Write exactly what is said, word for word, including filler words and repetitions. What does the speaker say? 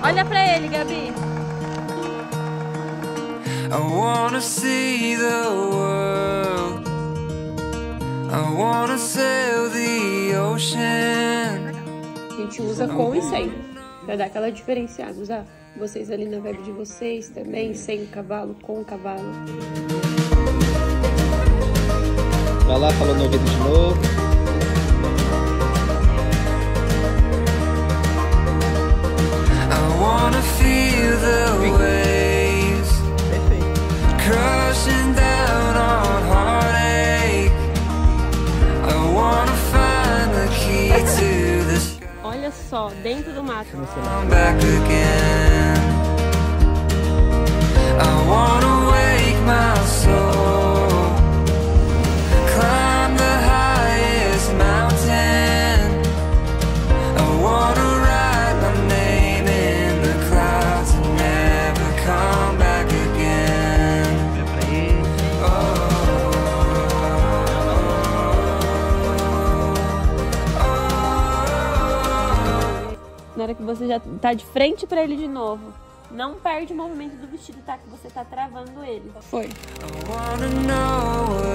Olha pra ele, Gabi. I wanna see the world. I wanna sail the ocean. A gente usa com e sem, pra dar aquela diferenciada. Usar vocês ali na vibe de vocês também, sem o cavalo, com o cavalo. Vai lá, fala no ouvido de novo. I wanna feel the waves crashing down on heartache. I wanna find the key to this. Olha só, dentro do mato. Come back again. I wanna wake my soul, climb the highest mountain. I wanna write my name in the clouds and never come back again. Oh, oh, oh. Na hora que você já tá de frente pra ele de novo, não perde o movimento do vestido, tá? Que você tá travando ele. Foi. I wanna know